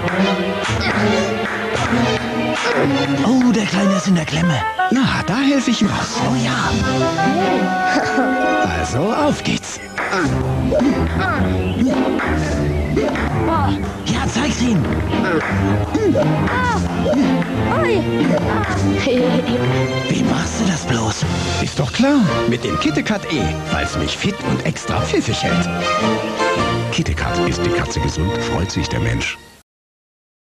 Oh, der Kleine ist in der Klemme. Na, da helfe ich ihm raus. Oh ja. Also, auf geht's. Ja, zeig's ihm. Ui. Wie machst du das bloß? Ist doch klar, mit dem KitKat E, weil's mich fit und extra pfiffig hält. KitKat, ist die Katze gesund, freut sich der Mensch.